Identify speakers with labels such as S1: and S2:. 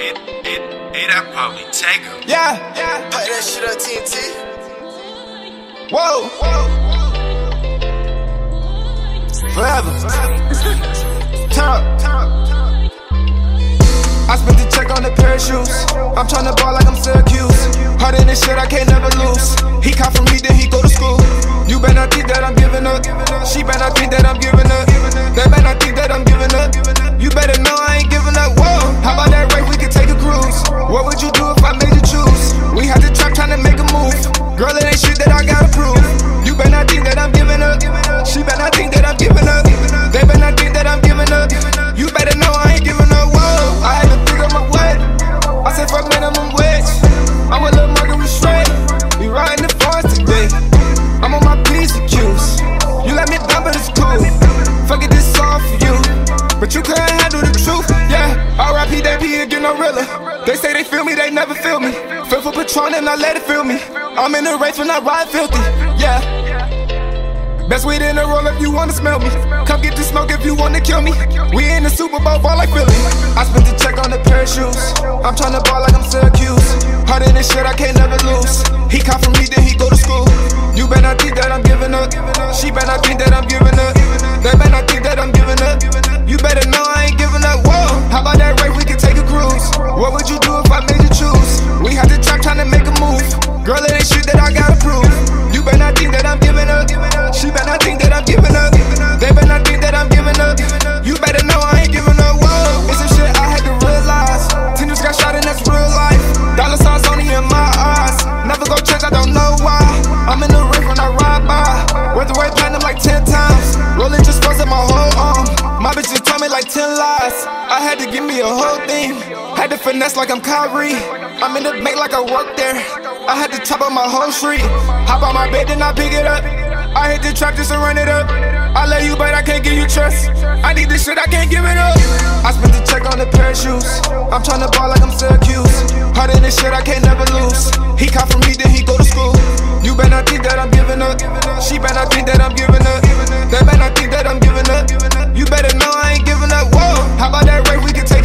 S1: That probably take her.
S2: Yeah.
S3: Put that shit on TNT.
S2: Whoa. Forever. Turn up. I spent the check on a pair of shoes. I'm tryna ball like I'm Syracuse. Hard in this shit, I can't never lose. He caught from me, then he go to school. You better not think that I'm giving up. She better not think that I'm giving up. They better not think that I'm giving up. You better know I ain't giving up. Whoa. How about that race? We can take a cruise. What would you do if I made you choose? We had to trap trying to make a move. Girl, it ain't shit that I gotta prove. You better not think that I'm giving up. She better not think that I'm giving up. They better not think that I'm giving up. You better know I ain't giving up. Whoa. I had to figure my way. I said fuck minimum wage. I'm a little mugger, we straight. We riding the forest today. I'm on my P's and Q's. You let me down, but it's cool. Fuck it, this all for you. But you couldn't handle the truth. Yeah, R.I.P. that P again, no realer. They say they feel me, they never feel me. Feel for Patron and I let it feel me. I'm in the race when I ride filthy. Yeah. Best weed in the roll if you wanna smell me. Come get the smoke if you wanna kill me. We in the Super Bowl, ball like Philly. I spent the check on a pair of shoes. I'm tryna ball like I'm Syracuse. Hard in this shit, I can't never lose. He caught from me, then he go to school. You better not think that I'm giving up. She better not think that I'm giving up. They better not think that I'm giving up. You better know I ain't giving up. Whoa. How about that race? We can take a cruise. What would you do if I made you choose? We had to trap trying to make a move. Girl, it ain't shit that I gotta prove. You better not think that I'm giving up. She better not think that I'm giving up. They better not think that I'm giving up. You better know I ain't giving up. Whoa. It's some shit I had to realize. Tenders got shot and that's real life. Dollar signs only in my eyes. Never go church, I don't know why. I'm in the race when I ride by. Worth the way platinum like 10 times. Rolling just busted my whole arm. My bitch just told me like 10 lies. I had to give me a whole thing. Had to finesse like I'm Kyrie. I'm in the bank like I work there. I had to chop up my whole street. Hop on my bed, then I pick it up. I hit the trap just to run it up. I love you, but I can't give you trust. I need this shit, I can't give it up. I spent the check on a pair of shoes. I'm tryna ball like I'm Syracuse. Hard in this shit, I can't never lose. He caught from me, then he go to school. You better not think that I'm giving up. She better not think that I'm giving up. They better not think that I'm giving up. You better know I ain't giving up. Whoa. How about that race? We can take